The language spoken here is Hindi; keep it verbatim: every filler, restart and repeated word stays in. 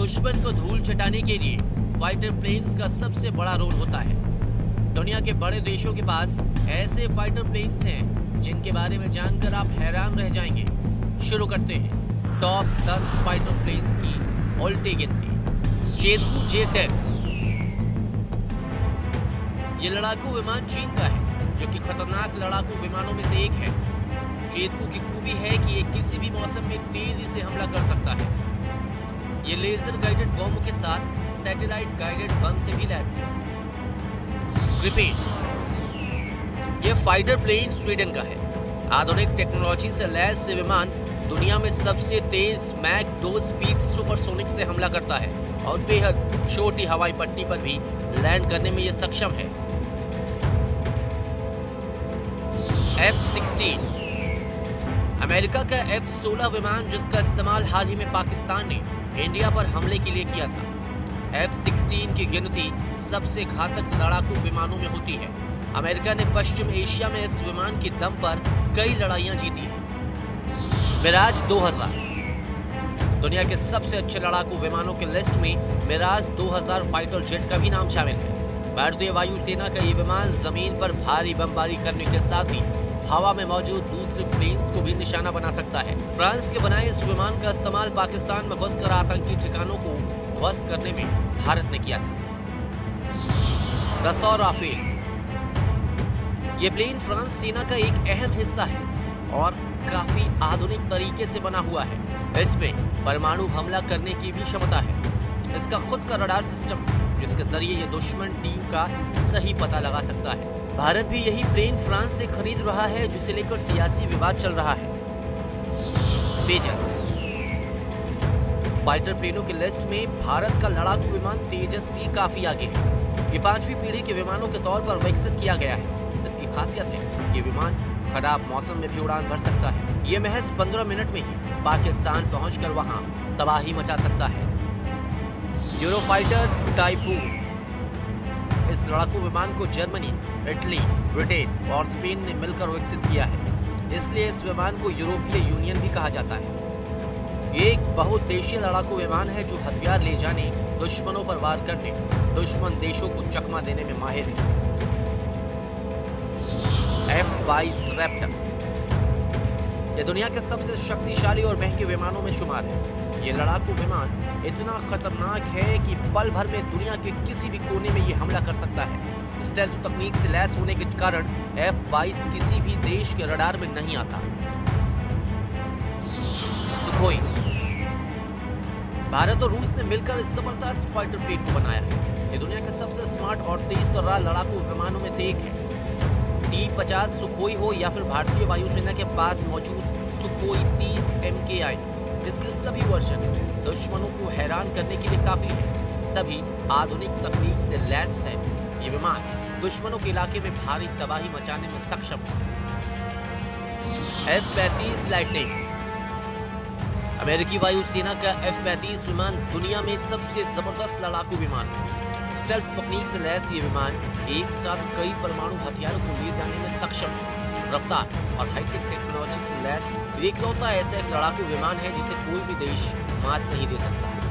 दुश्मन को धूल चटाने के लिए फाइटर प्लेन्स का सबसे बड़ा रोल होता है। दुनिया के बड़े देशों के पास ऐसे फाइटर प्लेन्स हैं जिनके बारे में जानकर आप हैरान रह जाएंगे। शुरू करते हैं टॉप दस फाइटर प्लेन्स की उल्टी गिनती। Chengdu J ten. ये लड़ाकू विमान चीन का है, जो कि खतरनाक लड़ाकू विमानों में से एक है। चेदकू की खूबी है कि ये किसी भी मौसम में तेजी से हमला कर सकता है। ये लेजर गाइडेड बम के साथ सैटेलाइट गाइडेड बम से भी लैस है। रिपीट, ये फाइटर प्लेन स्वीडन का है। आधुनिक टेक्नोलॉजी से लैस ये विमान दुनिया में सबसे तेज मैक दो स्पीड सुपरसोनिक से हमला करता है और बेहद छोटी हवाई पट्टी पर भी लैंड करने में ये सक्षम है। F sixteen. अमेरिका का एफ सोलह विमान, जिसका इस्तेमाल हाल ही में पाकिस्तान ने इंडिया पर हमले के लिए किया था। एफ सिक्सटीन की गिनती सबसे घातक लड़ाकू विमानों में होती है। अमेरिका ने पश्चिम एशिया में इस विमान की दम पर कई लड़ाइयां जीती हैं। मिराज दो हज़ार। दुनिया के सबसे अच्छे लड़ाकू विमानों की लिस्ट में मिराज दो हज़ार फाइटर जेट का भी नाम शामिल है। भारतीय वायुसेना का ये विमान जमीन पर भारी बमबारी करने के साथ ही हवा में मौजूद दूसरे प्लेन्स को भी निशाना बना सकता है। फ्रांस के बनाए इस विमान का इस्तेमाल पाकिस्तान में घुसकर आतंकी ठिकानों को ध्वस्त करने में भारत ने किया था। Dassault Rafale. ये प्लेन फ्रांस सेना का एक अहम हिस्सा है और काफी आधुनिक तरीके से बना हुआ है। इसमें परमाणु हमला करने की भी क्षमता है। इसका खुद का रडार सिस्टम है, जिसके जरिए ये दुश्मन टीम का सही पता लगा सकता है। भारत भी यही प्लेन फ्रांस से खरीद रहा है, जिसे लेकर सियासी विवाद चल रहा है। तेजस। फाइटर प्लेनों की लिस्ट में भारत का लड़ाकू विमान तेजस भी काफी आगे है। ये पांचवी पीढ़ी के विमानों के तौर पर विकसित किया गया है। इसकी खासियत है कि ये विमान खराब मौसम में भी उड़ान भर सकता है। ये महज पंद्रह मिनट में ही पाकिस्तान पहुंचकर वहां तबाही मचा सकता है। Eurofighter Typhoon. इस लड़ाकू विमान को जर्मनी, इटली, ब्रिटेन और स्पेन ने मिलकर विकसित किया है। इसलिए इस विमान को यूरोपीय यूनियन भी कहा जाता है। ये एक बहुउद्देशीय लड़ाकू विमान है जो हथियार ले जाने, दुश्मनों पर वार करने, दुश्मन देशों को चकमा देने में माहिर है। एफ बाईस रैप्टर। यह दुनिया के सबसे शक्तिशाली और महंगे विमानों में शुमार है। ये लड़ाकू विमान इतना खतरनाक है कि पल भर में दुनिया के किसी भी कोने में ये हमला कर सकता है। स्टेल्थ तकनीक से लैस होने के कारण एफ बाईस किसी भी देश के रडार में नहीं आता। सुखोई। भारत और रूस ने मिलकर इस जबरदस्त फाइटर प्लेन को बनाया है। ये दुनिया के सबसे स्मार्ट और तेज तर्रार लड़ाकू विमानों में से एक है। टी पचास सुखोई हो या फिर भारतीय वायुसेना के पास मौजूद सुखोई तीस एम के आई, इसके सभी वर्जन दुश्मनों को हैरान करने के लिए काफी है। सभी आधुनिक तकनीक से लैस है। ये विमान दुश्मनों के इलाके में भारी तबाही मचाने में सक्षम है। एफ पैंतीस लाइटनिंग। अमेरिकी वायुसेना का एफ पैंतीस विमान दुनिया में सबसे जबरदस्त लड़ाकू विमान है। स्टेल्थ तकनीक से लैस ये विमान एक साथ कई परमाणु हथियारों को ले जाने में सक्षम है। रफ्तार और हाईटेक टेक्नोलॉजी से लैस इकलौता ऐसा एक लड़ाकू विमान है जिसे कोई भी देश मात नहीं दे सकता।